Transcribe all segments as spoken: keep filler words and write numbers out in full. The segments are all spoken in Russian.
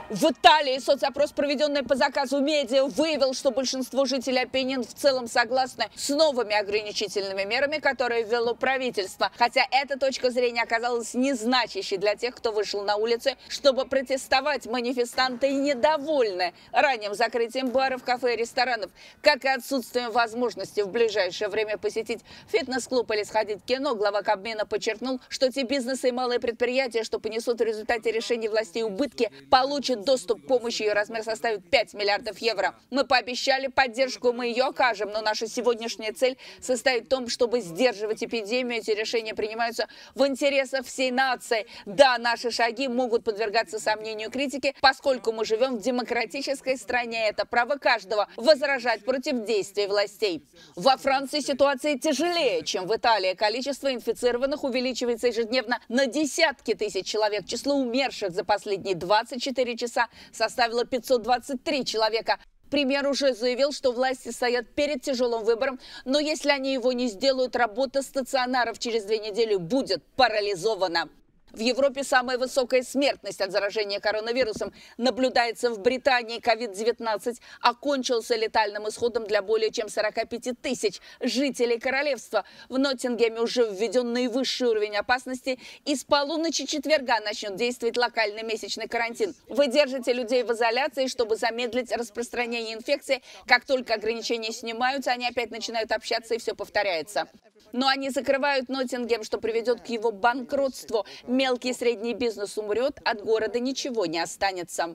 В Италии соцопрос, проведенный по заказу медиа, выявил, что большинство жителей Апеннин в целом согласны с новыми ограничительными мерами, которые ввело правительство. Хотя эта точка зрения оказалась незначащей для тех, кто вышел на улицы, чтобы протестовать. Манифестанты недовольны ранним закрытием баров, кафе и ресторанов, как и отсутствием возможности в ближайшее время посетить фитнес-клуб или сходить в кино. Глава Кабмина подчеркнул, что те бизнесы и малые предприятия, что понесут в результате решений властей убытки, получат доступ к помощи. Ее размер составит пять миллиардов евро. Мы пообещали поддержку, мы ее окажем, но наша сегодняшняя цель состоит в том, чтобы сдерживать эпидемию. Эти решения принимаются в интересах всей нации. Да, наши шаги могут подвергаться сомнению, критике, поскольку мы живем в демократической стране. Это право каждого возражать против действий властей. Во Франции ситуация тяжелее, чем в Италии. Количество инфицированных увеличивается ежедневно на десятки тысяч человек. Число умерших за последние двадцать четыре часа составило пятьсот двадцать три человека. Премьер уже заявил, что власти стоят перед тяжелым выбором, но если они его не сделают, работа стационаров через две недели будет парализована. В Европе самая высокая смертность от заражения коронавирусом наблюдается в Британии. ковид девятнадцать окончился летальным исходом для более чем сорока пяти тысяч жителей королевства. В Ноттингеме уже введен наивысший уровень опасности, и с полуночи четверга начнет действовать локальный месячный карантин. Вы держите людей в изоляции, чтобы замедлить распространение инфекции. Как только ограничения снимаются, они опять начинают общаться, и все повторяется. Но они закрывают Ноттингем, что приведет к его банкротству. Мелкий и средний бизнес умрет, от города ничего не останется.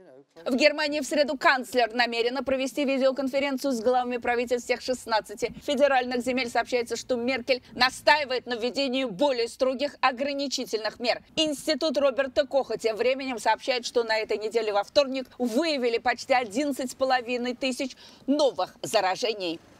В Германии в среду канцлер намерена провести видеоконференцию с главами правительств всех шестнадцати федеральных земель. Сообщается, что Меркель настаивает на введении более строгих ограничительных мер. Институт Роберта Коха тем временем сообщает, что на этой неделе во вторник выявили почти одиннадцать с половиной тысяч новых заражений.